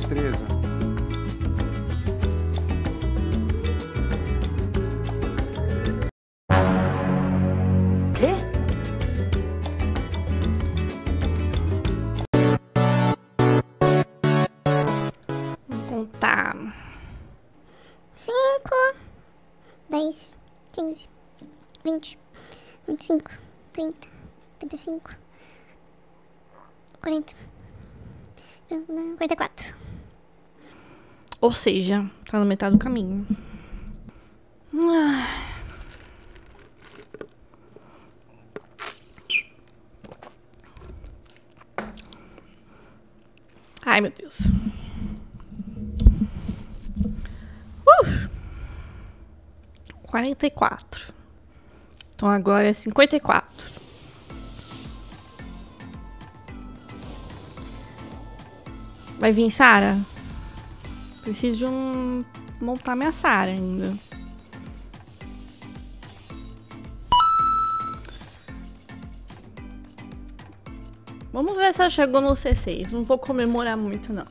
destreza. Quê? Vou contar. 5, 10, 15, 20, 25, 30, 35, 40, 44. Ou seja, tá na metade do caminho. Ai, meu Deus. 44. Então agora é 54. Vai vir Sarah? Preciso de montar minha Sarah ainda. Vamos ver se ela chegou no C6. Não vou comemorar muito, não.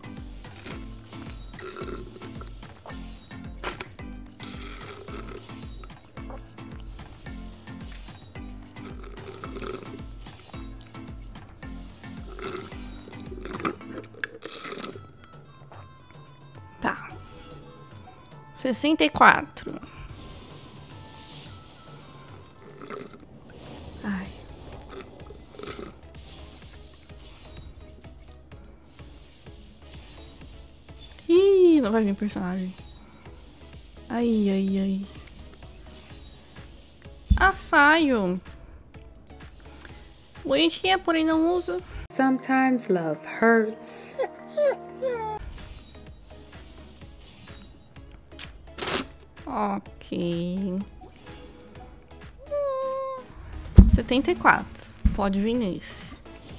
Tá. 64. Ai. Ih, não vai vir personagem. Ai, ai, ai. Saio. Bonitinha, porém não uso. Sometimes love hurts. Ok. 74. Pode vir nesse.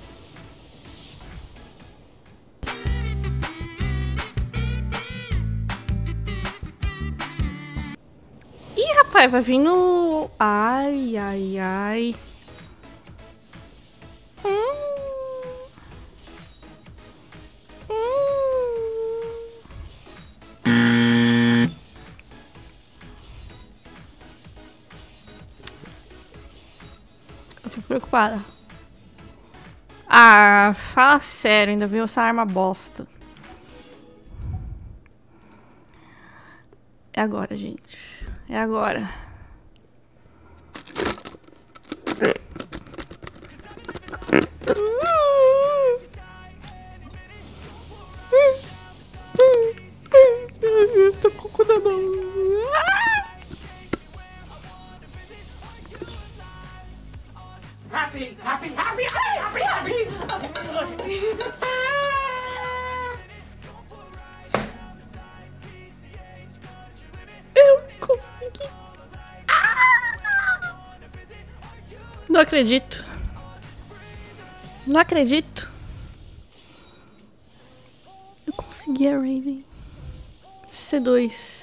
Ih, rapaz, vai vir no... Ai, ai, ai. Eu tô preocupada. Ah, fala sério, ainda veio essa arma bosta. É agora, gente. É agora. Tô com o cu na mão. Happy, happy, happy, happy, happy, happy. Eu consegui. Não acredito. Não acredito. Eu consegui a Raiden. C2.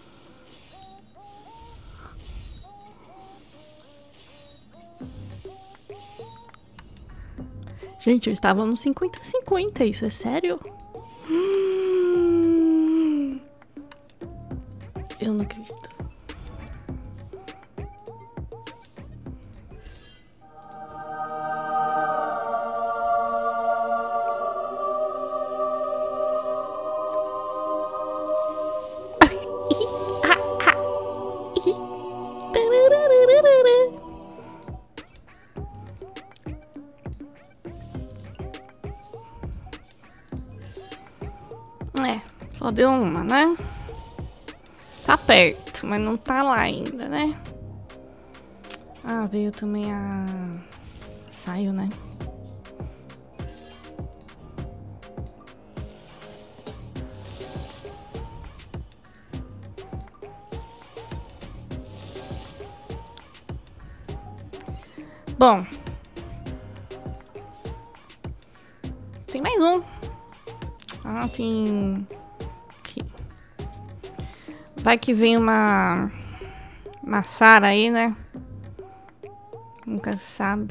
Gente, eu estava no 50-50. Isso é sério? Eu não acredito. É, só deu uma, né? Tá perto, mas não tá lá ainda, né? Ah, veio também a... Saiu, né? Bom. Tem mais um. Ah, tem... Aqui. Vai que vem uma Sarah aí, né? Nunca sabe.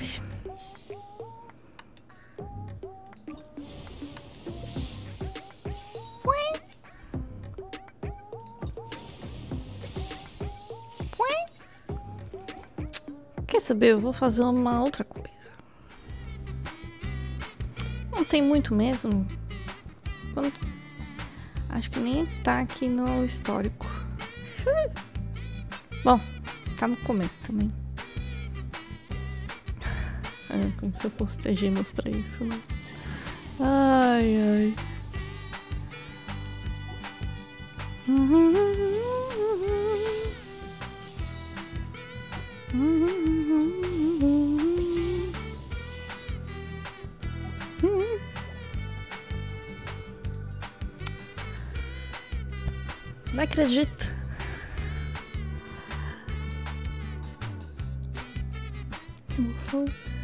Foi. saber? Eu vou fazer uma outra coisa. Não tem muito mesmo. Acho que nem tá aqui no histórico. Bom, tá no começo também. É como se eu fosse ter gemas pra isso, né? Ai, ai. Não acredito. Que emoção.